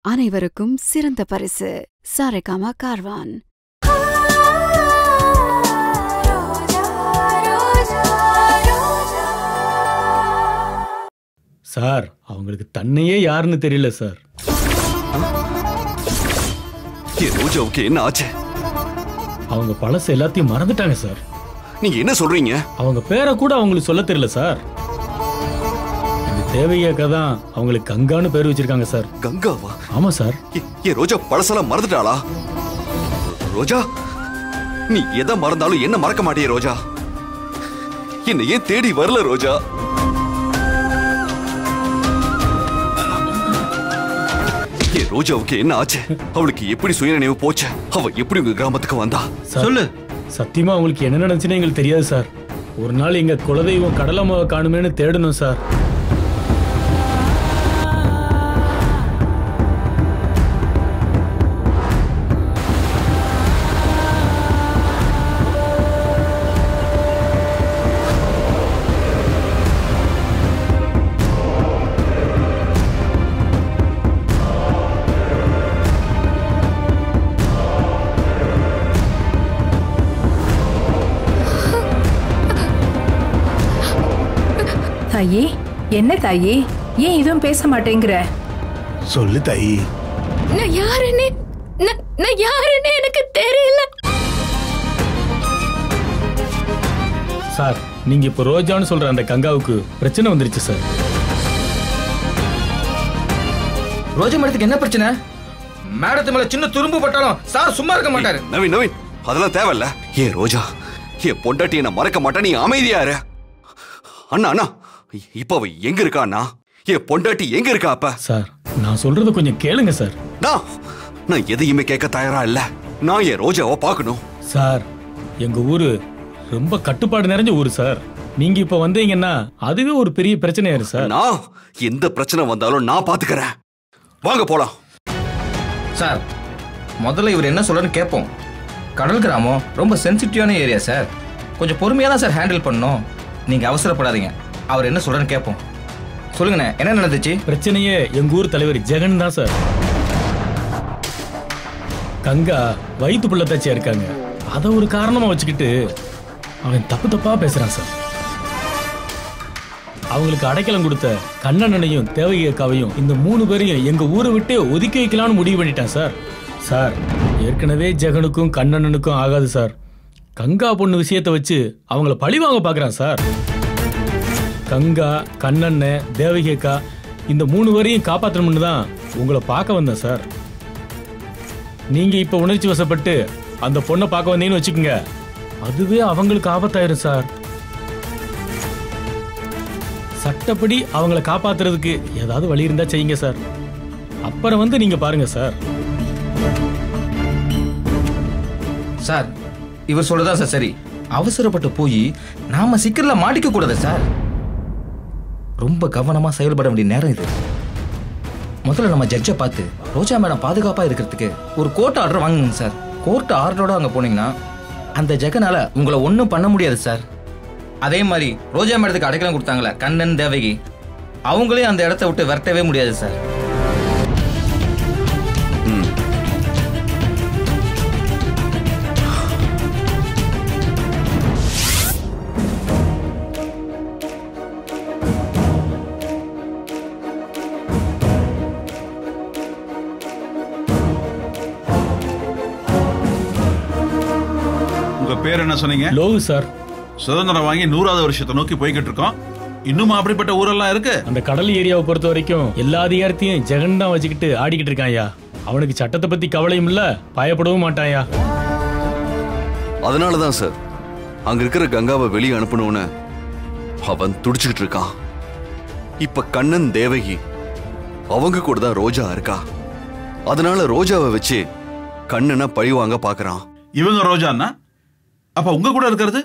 அனைவருக்கும் சிறந்த பரிசு சாரேகாமா கார்வான். சார், அவங்களுக்கு தன்னையே யாருன்னு தெரியல சார். ரோஜாவுக்கு என்ன ஆச்சு? அவங்க பழச எல்லாத்தையும் மறந்துட்டாங்க சார். நீங்க என்ன சொல்றீங்க? அவங்க பேரை கூட அவங்களுக்கு சொல்ல தெரியல சார். இந்த தேவையாக்க தான் அவங்களுக்கு கங்கான்னு பேர் வச்சிருக்காங்க சார். கங்காவா? ஆமா சார். ரோஜா பழசெல்லாம் மறந்துட்டாளா? ரோஜா, நீ எதை மறந்தாலும் என்ன மறக்க மாட்டிய ரோஜா. என்ன ஏன் தேடி வரல ரோஜா? ரோஜாவுக்கு என்ன ஆச்சு? அவளுக்கு எப்படி சுயநினைவு போச்சு? அவ எப்படி உங்க கிராமத்துக்கு வந்தா? சொல்லு. சத்தியமா அவங்களுக்கு என்ன நடந்துச்சுன்னு எங்களுக்கு தெரியாது சார். ஒரு நாள் எங்க குலதெய்வம் கடலம்மாவை காணுமேனு தேடணும் சார். தாயி, என்ன தாயி, ஏன் இதுவும் பேச மாட்டேங்கிற? சொல்லு தாயி. நான் யாருன்னு எனக்கு தெரியல சார். நீங்க இப்ப ரோஜான்னு சொல்ற அந்த கங்காவுக்கு பிரச்சனை வந்துருச்சு சார். ரோஜா மேடத்துக்கு என்ன பிரச்சனை? மேடத்து மேல சின்ன துரும்பு பட்டாலும் சார் சும்மா இருக்க மாட்டாரு. நவீன், அதெல்லாம் தேவையில்ல. ஏன் ரோஜா, ஏன் பொண்டாட்டி என்ன மறக்க மாட்டா? நீ அமைதியா இரு. அண்ணா அண்ணா, இப்ப அவ எங்க இருக்கா அண்ணா? என் பொண்டாட்டி எங்க இருக்கா? அப்ப சார், நான் சொல்றத கொஞ்சம் கேளுங்க சார். நான் எதையுமே கேட்க தயாரா இல்ல. நான் என் ரோஜாவை பார்க்கணும் சார். எங்க ஊரு ரொம்ப கட்டுப்பாடு நிறைஞ்ச ஊரு சார். நீங்க இப்ப வந்தீங்கன்னா அதுவே ஒரு பெரிய பிரச்சனையா சார். நான் எந்த பிரச்சனை வந்தாலும் நான் பாத்துக்கிறேன். வாங்க போலாம். சார், முதல்ல இவர் என்ன சொல்றன்னு கேட்போம். கடல் கிராமம் ரொம்ப சென்சிட்டிவான ஏரியா சார். கொஞ்சம் பொறுமையா தான் சார் ஹேண்டில் பண்ணணும். நீங்க அவசரப்படாதீங்க. அவர் என்ன சொல்றன்னு கேட்போம். சொல்லுங்கண்ணே, என்ன நடந்துச்சு? பிரச்சனையே எங்க ஊர் தலைவர் ஜெகன் தான் சார். கங்கா வயிற்று புள்ளத்தாச்சியா இருக்காங்க. அதை ஒரு காரணமா வச்சுக்கிட்டு அவன் தப்பு தப்பா பேசுறான் சார். அவங்களுக்கு அடைக்கலம் கொடுத்த கண்ணனையும் தேவகியக்காவையும் இந்த 3 பேரையும் எங்க ஊரை விட்டு ஒதுக்கி வைக்கலாம்னு முடிவு பண்ணிட்டான் சார். சார், ஏற்கனவே ஜெகனுக்கும் கண்ணனுக்கும் ஆகாது சார். கங்கா பொண்ணு விஷயத்தை வச்சு அவங்கள பழி வாங்க பாக்குறான் சார். கங்கா, கண்ணன், தேவகியக்கா இந்த 3 பேரையும் காப்பாற்றணும்னு தான் உங்களை பார்க்க வந்தேன் சார். நீங்க இப்ப உணர்ச்சி வசப்பட்டு அந்த பொண்ணை பார்க்க வந்தீங்கன்னு வச்சுக்கோங்க, அதுவே அவங்களுக்கு ஆபத்தாயிரும் சார். சட்டப்படி அவங்கள காப்பாத்துறதுக்கு ஏதாவது வழி இருந்தா செய்யுங்க சார். அப்புறம் வந்து நீங்க பாருங்க சார். சார், இவர் சொல்றதா சார் சரி. அவசரப்பட்டு போய் நாம சிக்கல்ல மாட்டிக்க கூடாது சார். ரொம்ப கவனமா செயல்பட வேண்டிய நேரம் இது. முதல்ல நம்ம ஜட்ஜை பார்த்து ரோஜா மேடம் பாதுகாப்பா இருக்கிறதுக்கு ஒரு கோர்ட் ஆர்டர் வாங்குங்க சார். கோர்ட் ஆர்டரோட அங்க போனீங்கன்னா அந்த ஜெகனால உங்களை ஒன்றும் பண்ண முடியாது சார். அதே மாதிரி ரோஜா மேடத்துக்கு அடைக்கலம் கொடுத்தாங்களே கண்ணன், தேவகி, அவங்களையும் அந்த இடத்த விட்டு விரட்டவே முடியாது சார். பேர் என்ன சொன்னீங்க? லோகு சார். சுதந்திரம் வாங்கி 100வது வருஷத்தை நோக்கி போய்கிட்டு இருக்கோம். இன்னும் அப்படிப்பட்ட ஊரெல்லாம் இருக்கு. அந்த கடல் ஏரியாவை பொறுத்த வரைக்கும் எல்லா அதிகாரத்தையும் ஜெகன் தான் வச்சுக்கிட்டு ஆடிக்கிட்டு இருக்கான்யா. அவனுக்கு சட்டத்தை பத்தி கவலையும் இல்ல, பயப்படவும் மாட்டான்யா. அதனாலதான் சார் அங்க இருக்கிற கங்காவை வெளியே அனுப்பணும்னு அவன் துடிச்சுக்கிட்டு இருக்கான். இப்ப கண்ணன், தேவகி அவங்க கூட தான் ரோஜா இருக்கா. அதனால ரோஜாவை வச்சு கண்ணனை பழி வாங்க பாக்குறான். இவங்க ரோஜான்னா அப்ப உங்க கூட இருக்கிறது?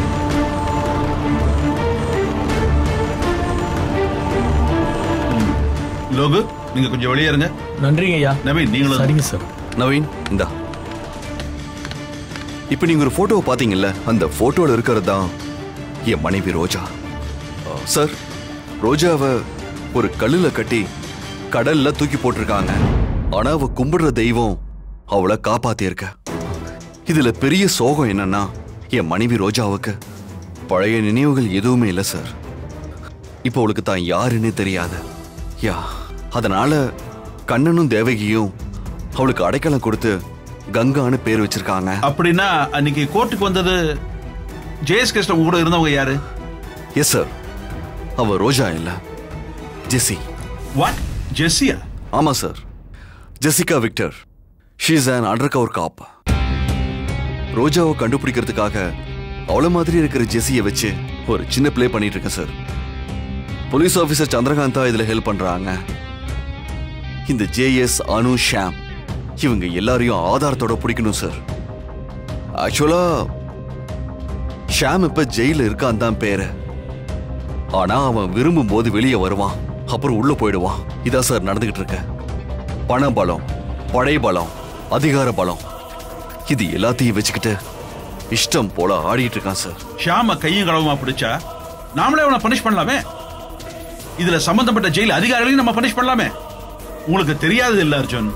லோகு, நீங்க கொஞ்சம் வெளியே இருங்க. நன்றிங்க ஐயா. நவீன், நீங்களும். சரிங்க சார். நவீன், இந்தா. இப்ப நீங்க ஒரு போட்டோவை பாத்தீங்கல்ல, அந்த போட்டோல இருக்கிறது தான் என் மனைவி ரோஜா. சார், ரோஜாவை ஒரு கல்லுல கட்டி கடல்ல தூக்கி போட்டிருக்காங்க. ஆனா அவ கும்பிடுற தெய்வம் அவளை காப்பாத்தியிருக்க. இதுல பெரிய சோகம் என்னன்னா, என் மனைவி ரோஜாவுக்கு பழைய நினைவுகள் எதுவுமே இல்லை சார். இப்போ அவளுக்கு தான் யாருன்னு தெரியாது. அதனால கண்ணனும் தேவகியும் அவளுக்கு அடைக்கலம் கொடுத்து கங்கான்னு பேர் வச்சிருக்காங்க. அப்படின்னா அன்னைக்கு கோர்ட்டுக்கு வந்தது ஜெயஸ் கிருஷ்ணன் கூட இருந்தவங்க யாரு? எஸ் சார், அவ ரோஜா இல்ல, ஜெசி. வாட்? ஜெசியா? ஆமா sir, Jessica Victor. She is an undercover cop. ரோஜாவை கண்டுபிடிக்கிறதுக்காக அவளை மாதிரி இருக்கிற ஜெசியை வச்சு ஒரு சின்ன பிளே பண்ணிட்டு இருக்கேன் சார். போலீஸ் ஆபீசர் சந்திரகாந்தா இதுல ஹெல்ப் பண்றாங்க. இந்த ஜேஎஸ், அனு, ஷாம் இவங்க எல்லாரையும் ஆதாரத்தோட பிடிக்கணும் சார். ஆக்சுவலா ஷாம் இப்ப ஜெயில இருக்கான் தான் பேரு. ஆனா அவன் விரும்பும் போது வெளியே வருவான், அப்புறம் உள்ள போயிடுவான். இதான் சார் நடந்துகிட்டு இருக்க. பண பலம், படை பலம், அதிகார பலம், இது எல்லாத்தையும் வச்சுக்கிட்டு இஷ்டம் போல ஆடிட்டு இருக்கான் சார். ஷாம கையும் களவுமா பிடிச்சா நாமளே அவனை பனிஷ் பண்ணலாமே. இதுல சம்பந்தப்பட்ட ஜெயில் அதிகாரிகளையும் நம்ம பனிஷ் பண்ணலாமே. உங்களுக்கு தெரியாது இல்ல அர்ஜுன்?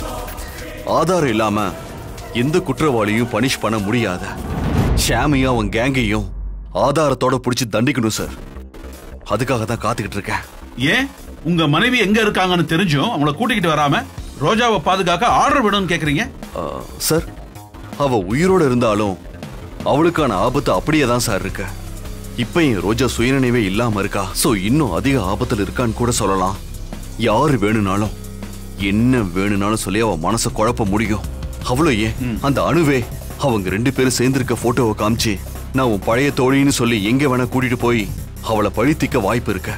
ஆதாரம் இல்லாம எந்த குற்றவாளியும் பனிஷ் பண்ண முடியாது. ஷாமையும் அவன் கேங்கையும் ஆதாரத்தோட பிடிச்சி தண்டிக்கணும் சார். அதுக்காக தான் காத்துக்கிட்டு இருக்கேன். ஏன் உங்க மனைவி எங்க இருக்காங்கன்னு தெரிஞ்சும் அவங்கள கூட்டிக்கிட்டு வராம ரோஜாவை பாதுகாக்க ஆர்டர் விடணும்னு கேக்குறீங்க? சார், அவ உயிரோட இருந்தாலும் அவளுக்கான ஆபத்து அப்படியே தான் சார் இருக்கு. இப்ப என் ரோஜா சுயநினைவே இல்லாம இருக்கா. சோ இன்னும் அதிக ஆபத்துல இருக்கான்னு கூட சொல்லலாம். யாரு வேணும்னாலும் என்ன வேணும்னாலும் சொல்லி அவ மனசை குழப்ப முடியும். அவ்வளோ ஏன் அந்த அணுவே அவங்க 2 பேரும் சேர்ந்திருக்க போட்டோவை காமிச்சு நான் உன் பழைய தோழின்னு சொல்லி எங்க வேணா கூட்டிட்டு போய் அவளை பழித்திக்க வாய்ப்பு இருக்க.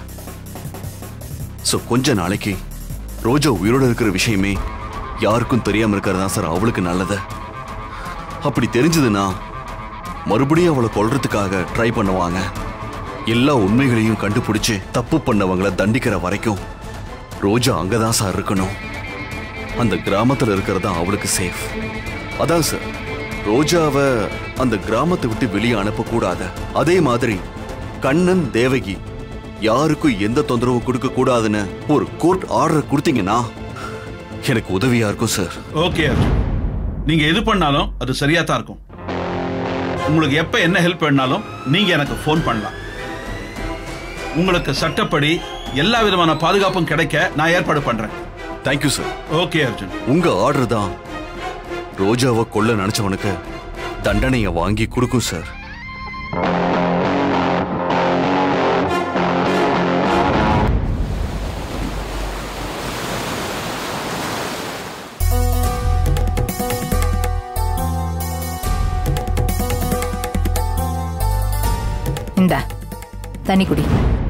சோ கொஞ்ச நாளைக்கு ரோஜா உயிரோட இருக்கிற விஷயமே யாருக்கும் தெரியாம இருக்கிறதா சார் அவளுக்கு நல்லது. அப்படி தெரிஞ்சதுன்னா மறுபடியும் அவளை கொல்றதுக்காக ட்ரை பண்ணுவாங்க. எல்லா உண்மைகளையும் கண்டுபிடிச்சு தப்பு பண்ணவங்களை தண்டிக்கிற வரைக்கும் ரோஜா அங்கதான் சார் இருக்கணும். அந்த கிராமத்துல இருக்கிறதா அவளுக்கு சேஃப். அதான் சார், ரோஜாவை அந்த கிராமத்தை விட்டு வெளியே அனுப்ப கூடாது. அதே மாதிரி கண்ணன், தேவகி யாருக்கும் எந்த தொந்தரவும் கொடுக்க கூடாதுன்னு ஒரு கோர்ட் ஆர்டர் கொடுத்தீங்கன்னா எனக்கு உதவியா இருக்கும் சார். ஓகே அர்ஜுன், நீங்க எது பண்ணாலும் அது சரியா தான் இருக்கும். உங்களுக்கு எப்ப என்ன ஹெல்ப் வேணாலும் நீங்க எனக்கு போன் பண்ணலாம். உங்களுக்கு சட்டப்படி எல்லா விதமான பாதுகாப்பும் கிடைக்க நான் ஏற்பாடு பண்றேன். Thank you sir. ஓகே அர்ஜுன், உங்க ஆர்டர் தான் ரோஜாவை கொல்ல நினைச்சவனுக்கு தண்டனையை வாங்கி கொடுக்கும் சார். இந்தா தண்ணி குடி.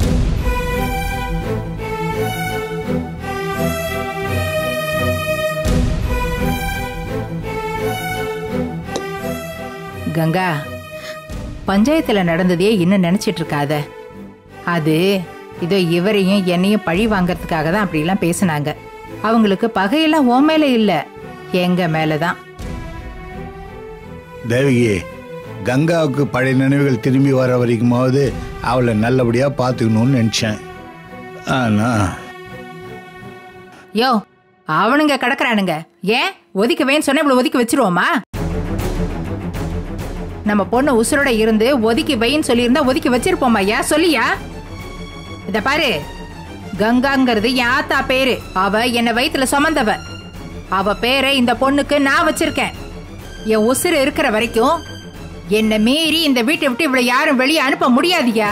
கங்கா, பஞ்சாயத்துல நடந்ததே இன்னும் நினைச்சிட்டு இருக்காத. அது இதோ இவரையும் என்னையும் பழி வாங்கறதுக்காக தான் அப்படிலாம் பேசினாங்க. அவங்களுக்கு பகையெல்லாம் ஓ மேல இல்ல, எங்க மேலதான். தேவகி, கங்காவுக்கு பழைய நினைவுகள் திரும்பி வர வரைக்குமாவது அவளை நல்லபடியா பாத்துக்கணும்னு நினைச்சேன். ஆனா யோ, அவனுங்க கிடக்குறானுங்க. ஏன் ஒதுக்கவேன்னு சொன்ன இவ்வளவு ஒதுக்கி வச்சிருவோமா? நம்ம பொண்ணு உசுரோட இருந்து ஒதுக்கி வைன்னு சொல்லியிருந்தா ஒதுக்கி வச்சிருப்போமா? யா சொல்லியா? இத பாரு, கங்காங்கிறது என் ஆத்தா பேரு. அவ என்ன வயித்துல சுமந்தவ. அவ பேரை இந்த பொண்ணுக்கு நான் வச்சிருக்கேன். என் உசுறு இருக்கிற வரைக்கும் என்ன மீறி இந்த வீட்டை விட்டு இவ்வளவு யாரும் வெளியே அனுப்ப முடியாதியா.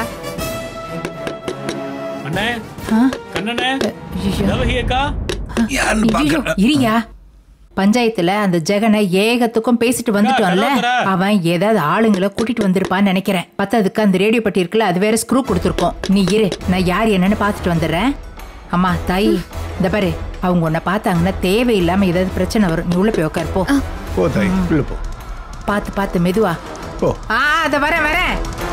அண்ணே, கண்ணனே, தேவகி அக்கா, இரியா. பஞ்சாயத்துல அந்த ஜெகனை ஏகத்துக்கும் பேசிட்டு வந்துட்டோம்ல, அவன் ஏதாவது ஆளுங்களை கூட்டிட்டு வந்திருப்பான்னு நினைக்கிறேன். பத்ததுக்கு அந்த ரேடியோ பட்டி இருக்குல்ல, அது வேற ஸ்க்ரூ கொடுத்துருக்கோம். நீ இரு, நான் யார் என்னன்னு பாத்துட்டு வந்துடுறேன். அம்மா தாயி, இந்த பாரு, அவங்க உன்னை பார்த்தாங்கன்னா தேவையில்லாம ஏதாவது பிரச்சனை வரும். நீ உள்ள போய் உட்காரு போ. போ தாய், உள்ள போ. பாத்து பாத்து மெதுவா போ. அத வரேன்.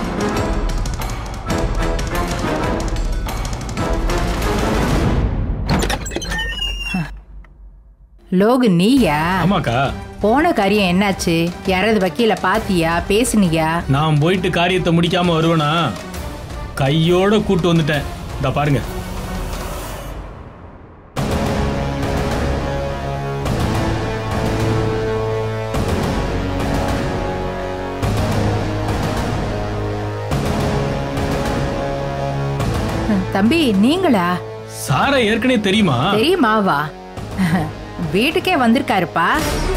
லோகு, நீயா? ஆமாக்கா. போன காரியம் என்னாச்சு? யாராவது வக்கீல பாத்தியா? பேசுனியா? நான் போயிட்டு காரியத்தை முடிக்காம வருவேனா? கையோட கூட்டு வந்துட்டேன். இந்த பாருங்க. தம்பி நீங்களா? சாரை ஏற்கனவே தெரியுமா? தெரியுமாவா? வீட்டுக்கே வந்திருக்காருப்பா.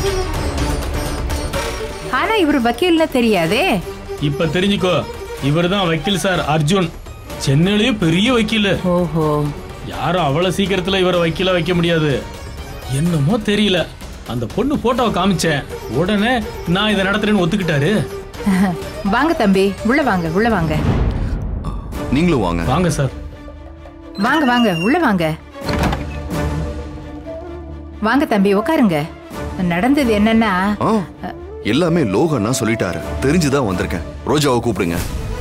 ஆனா இவர் வக்கீல்ல தெரியாதே. இப்ப தெரிஞ்சுக்கோ, இவர்தான் வக்கீல் சார் அர்ஜுன். சென்னையிலேயே பெரிய வக்கீல். ஓஹோ. யாரும் அவ்வளவு சீக்கிரத்துல இவரை வக்கீலா வைக்க முடியாது. என்னமோ தெரியல, அந்த பொண்ணு போட்டோவை காமிச்சேன், உடனே நான் இதை நடத்துறேன்னு ஒத்துக்கிட்டாரு. வாங்க தம்பி, உள்ள வாங்க, உள்ள வாங்க. நீங்களும் வாங்க. வாங்க சார். வாங்க வாங்க, உள்ள வாங்க. வாங்க தம்பி, உட்காருங்க. நடந்தது என்னன்னா, எல்லாமே லோகன்னா சொல்லிட்டாரு, தெரிஞ்சுதான் வந்திருக்கேன். ரோஜாவை கூப்பிடுங்க.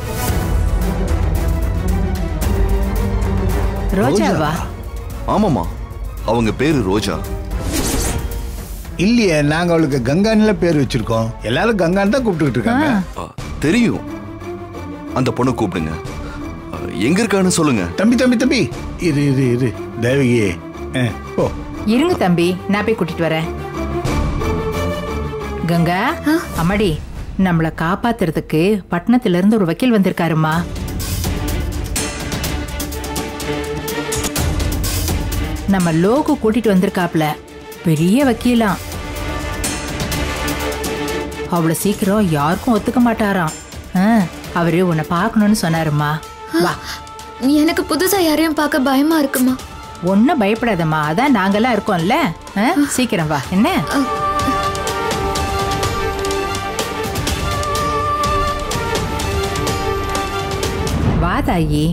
ரோஜாவா? ஆமாமா, அவங்க பேரு ரோஜா. இல்லையே, நாங்க அவளுக்கு கங்கான்ல பேர் வச்சிருக்கோம். எல்லாரும் கங்கான் தான் கூப்பிட்டுக்கிட்டு இருக்காங்க. தெரியும், அந்த பொண்ணை கூப்பிடுங்க. எங்க இருக்கான்னு சொல்லுங்க. தம்பி தம்பி தம்பி, இரு இரு இரு தேவகியே. ஓ இருங்க தம்பி, நான் போய் கூட்டிட்டு வரேன். கங்கா, அம்மாடி, நம்மள காப்பாத்துறதுக்கு பட்டணத்துல இருந்து ஒரு வக்கீல் வந்திருக்காருமா. நம்ம லோகு கூட்டிட்டு வந்திருக்காப்ல, பெரிய வக்கீலாம். அவ்வளவு சீக்கிரம் யாருக்கும் ஒத்துக்க மாட்டாராம். அவரு உன்னை பார்க்கணும்னு சொன்னாருமா. வா. எனக்கு புதுசா யாரையும் பார்க்க பயமா இருக்குமா? ஒன்னும் பயப்படாதம்மா, அதான் நாங்கெல்லாம் இருக்கோம்ல. சீக்கிரம் வா. என்ன? வா தாயி.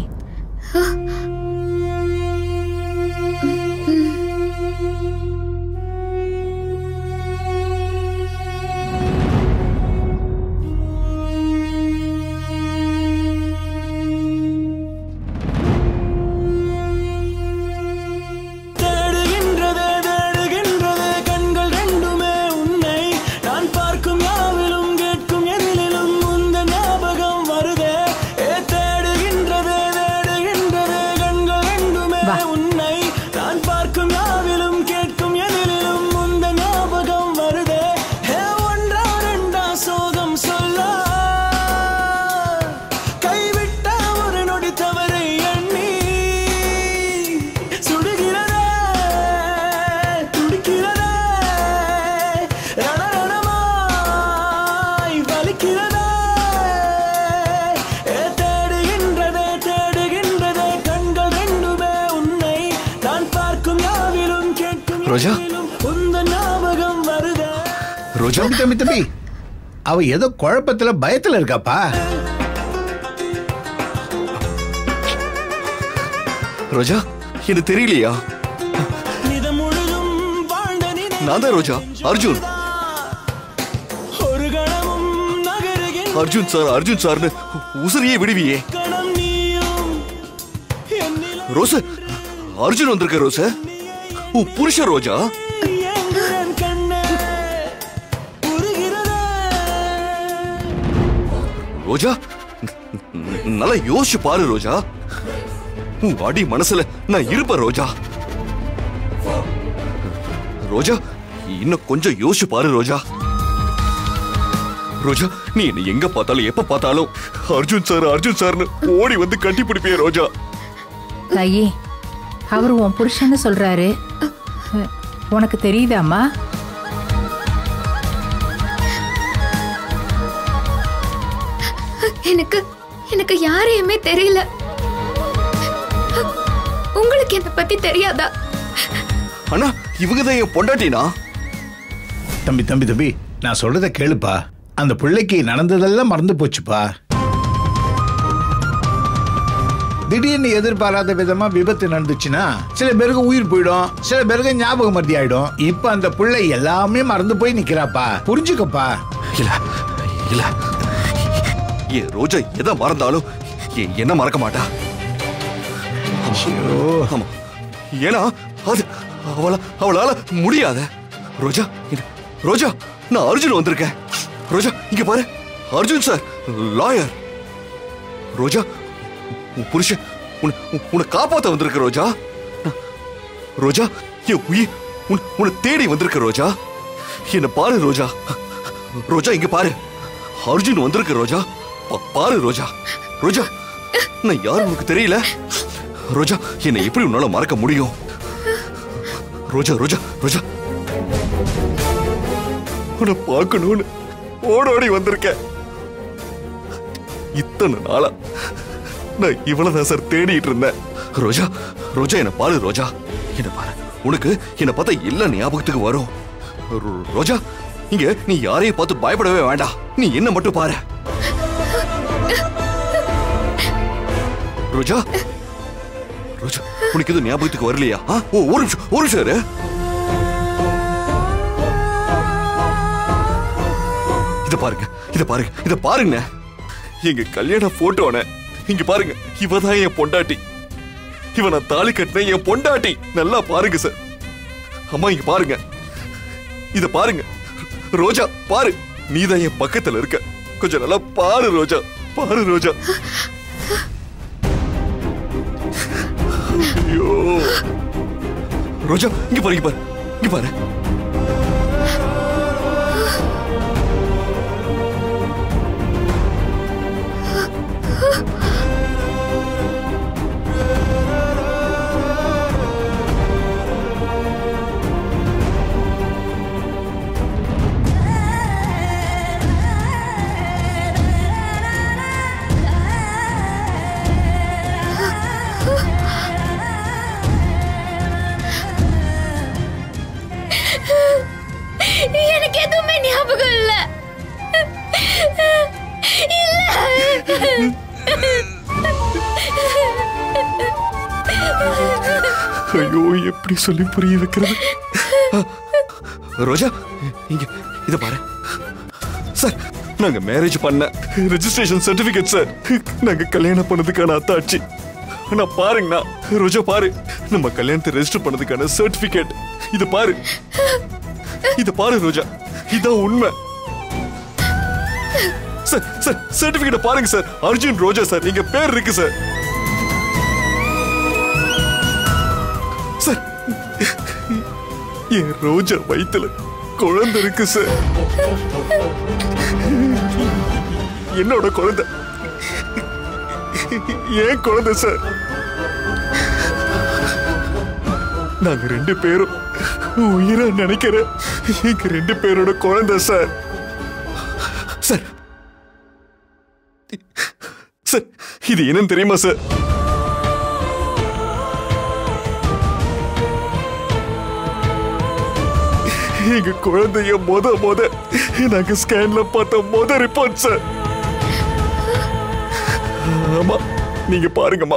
ரோஜா, ரோஜா, தம்பி தம்பி, அவ ஏதோ குழப்பத்துல பயத்துல இருக்காப்பா. ரோஜா, எனக்கு தெரியலையா? நான் தான் ரோஜா, அர்ஜுன். அர்ஜுன் சார், அர்ஜுன் சார்னு உசிரியே விடுவியே. ரோச, அர்ஜுன் வந்திருக்க. ரோச, புருஷ ரோஜா. ரோஜா, நல்லா யோசிச்சு பாரு ரோஜா. உன் அடி மனசுல நான் இருப்பேன் ரோஜா. ரோஜா, இன்னும் கொஞ்சம் யோசிச்சு பாரு ரோஜா. ரோஜா, நீ என்ன எங்க பார்த்தாலும் எப்ப பார்த்தாலும் அர்ஜுன் சார், அர்ஜுன் சார்னு ஓடி வந்து கட்டி பிடிப்பிய ரோஜா. தாயி, அவரு உன் புருஷன்னு சொல்றாரு, உனக்கு தெரியுதாமா? எனக்கு யாரையுமே தெரியல. உங்களுக்கு என்ன பத்தி தெரியாதா? அண்ணா, இவங்கதான் என் பொண்டாட்டினா. தம்பி தம்பி தம்பி, நான் சொல்றத கேளுப்பா. அந்த பிள்ளைக்கு நடந்ததெல்லாம் மறந்து போச்சுப்பா. திடீர்னு எதிர்பாராத விதமா விபத்து நடந்துச்சுன்னா சில பேருக்கு உயிர் போயிடும், சில பேருக்கு ஞாபகம் மறதி ஆயிடும். இப்ப அந்த பிள்ளை எல்லாமே மறந்து போய் நிக்கிறாப்பா. புரிஞ்சுக்கப்பா. இல்ல இல்ல, ரோஜா எதை மறந்தாலும் என்ன மறக்க மாட்டா. ஆமா, ஏன்னா அது அவளால முடியாத. ரோஜா, ரோஜா, நான் அர்ஜுன் வந்திருக்கேன். ரோஜா, இங்க பாரு, அர்ஜுன் சார், லாயர். ரோஜா, உன் புருஷன் உன்னை காப்பாத்த வந்திருக்க ரோஜா. ரோஜா, என் உயிர் உன்னை தேடி வந்திருக்க ரோஜா. என்ன பாரு ரோஜா. ரோஜா, இங்க பாரு, அர்ஜுன் வந்திருக்க ரோஜா. பாரு ரோஜா. ரோஜா, நான் யாரும் உனக்கு தெரியல. ரோஜா, என்னை எப்படி உன்னால மறக்க முடியும்? ரோஜா ரோஜா ரோஜா, உன்னை பார்க்கணும்னு ஓடோடி வந்திருக்கேன். இத்தனை நாளா நான் இவ்வளவுதான் சார் தேடிட்டு இருந்தேன். ரோஜா ரோஜா, என்ன பாரு ரோஜா, என்ன பாரு. உனக்கு என்ன பார்த்தா எல்லா ஞாபகத்துக்கு வரும். ரோஜா, இங்க நீ யாரையும் பார்த்து பயப்படவே வேண்டாம். நீ என்ன மட்டும் பாரு. ரோஜா ரோஜா, உனக்கு எதுவும் ஞாபகத்துக்கு வரலையா? ஒரு நிமிஷம் இரு. இத பாருங்க, இத பாருங்க, இத பாருங்க. எங்க கல்யாண போட்டோன இங்க பாருங்க. இவதான் என் பொண்டாட்டி. இவ நான் தாலி கட்டின என் பொண்டாட்டி. நல்லா பாருங்க சார். அம்மா இங்க பாருங்க, இத பாருங்க. ரோஜா பாரு, நீதான் என் பக்கத்துல இருக்க. கொஞ்சம் நல்லா பாரு ரோஜா, பாரு ரோஜா. ஐயோ ரோஜா, இங்க பாரு, இங்க பாரு, இங்க பாரு. எனக்கு எதுவுமே ஞாபகம் இல்ல. ஐயோ, எப்படி சொல்லி புரிய வைக்கிறது? ரோஜா, இங்க இத பாரு சார். நாங்க மேரேஜ் பண்ண ரெஜிஸ்ட்ரேஷன் சர்டிபிகேட் சார். நாங்க கல்யாணம் பண்ணதுக்கான அத்தாட்சி. நான் பாருங்கண்ணா, ரோஜா பாரு, நம்ம கல்யாணத்தை ரெஜிஸ்டர் பண்ணதுக்கான சர்டிபிகேட். இத பாரு, இத பாரு ரோஜா, இதான் உண்மை சார். சார் சர்டிபிகேட் பாருங்க சார். அர்ஜுன் ரோஜா சார், எங்க பேர் இருக்கு சார். சார், என் ரோஜா வயித்துல குழந்தை இருக்கு சார். என்னோட குழந்தை, ஏன் குழந்தை சார். நாங்க 2 பேரும் உயிரா நினைக்கிற எங்க 2 பேரோட குழந்தை சார். சார் சார், இது என்னன்னு தெரியுமா சார்? எங்க குழந்தைய முத நாங்க ஸ்கேன்ல பார்த்த ரிப்போர்ட் சார். ஆமா, நீங்க பாருங்கம்மா.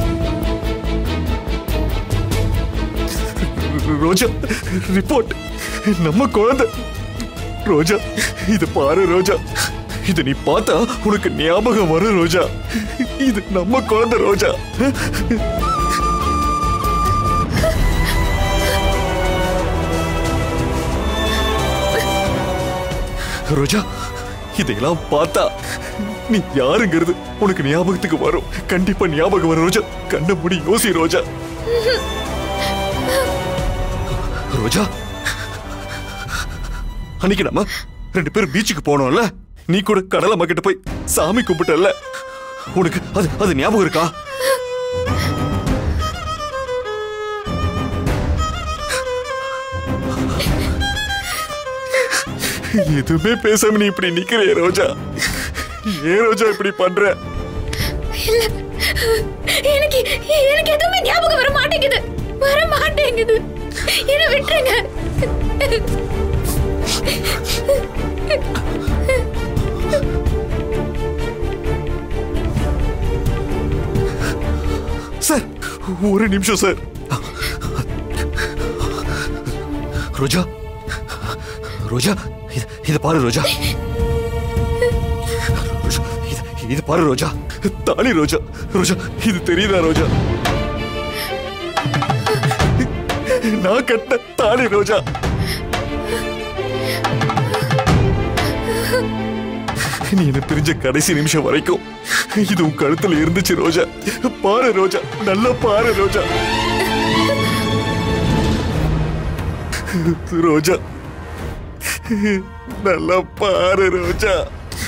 ரோஜா, ரிப்போர்ட் நம்ம குழந்தை. ரோஜா, இது பாரு ரோஜா, இது நீ பார்த்தா உனக்கு ஞாபகம் வரும் ரோஜா. இது நம்ம குழந்தை ரோஜா. ரோஜா, இதையெல்லாம் பார்த்தா நீ யாருங்கிறது உனக்கு ஞாபகத்துக்கு வரும். கண்டிப்பா ஞாபகம் வரும் ரோஜா. கண்ண மூடி யோசி ரோஜா. ரோஜா, அன்னைக்கு நம்ம 2 பேரும் பீச்சுக்கு போனோம்ல, நீ கூட கடலை கிட்ட போய் சாமி கும்பிட்டல்ல, உனக்கு அது ஞாபகம் இருக்கா? எதுவுமே பேசாம நீ இப்படி நிக்கிற ரோஜா. ஏன் ரோஜா இப்படி பண்ற? எனக்கு எதுவுமே ஞாபகம் வர மாட்டேங்குது. என்ன விட்டுருங்க. சார், ஒரு நிமிஷம் சார். ரோஜா ரோஜா, இது பாரு ரோஜா. இது பாரு ரோஜா, தாலி ரோஜா. ரோஜா, இது தெரியுதா ரோஜா? நான் கட்ட தாலி ரோஜா. நீ என்ன பிரிஞ்ச கடைசி நிமிஷம் வரைக்கும் இது உன் கழுத்துல இருந்துச்சு ரோஜா. பாரு ரோஜா, நல்லா பாரு ரோஜா. ரோஜா, நல்லா பாரு ரோஜா.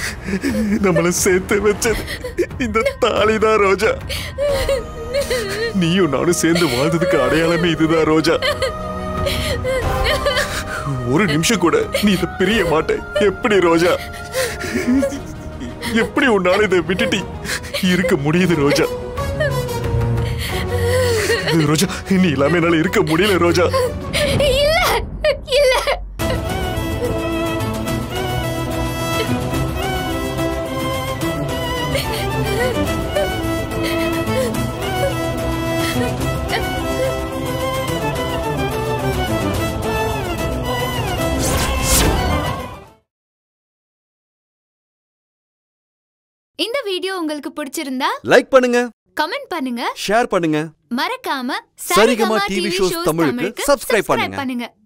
நம்மள சேர்த்து வச்சது இந்த தாலிதான் ரோஜா. நீயும் நானும் சேர்ந்து வாழ்ந்ததுக்கு அடையாளமே இதுதான் ரோஜா. ஒரு நிமிஷம் கூட நீ இதை பிரிய மாட்ட. எப்படி ரோஜா, எப்படி உன்னால இதை விட்டுட்டி இருக்க முடியுது ரோஜா? ரோஜா, நீ இல்லாம என்னால இருக்க முடியல ரோஜா. இந்த வீடியோ உங்களுக்கு பிடிச்சிருந்தா லைக் பண்ணுங்க, கமெண்ட் பண்ணுங்க, ஷேர் பண்ணுங்க. மறக்காம சரிகமா டிவி ஷோஸ் தமிழுக்கு சப்ஸ்கிரைப் பண்ணுங்க.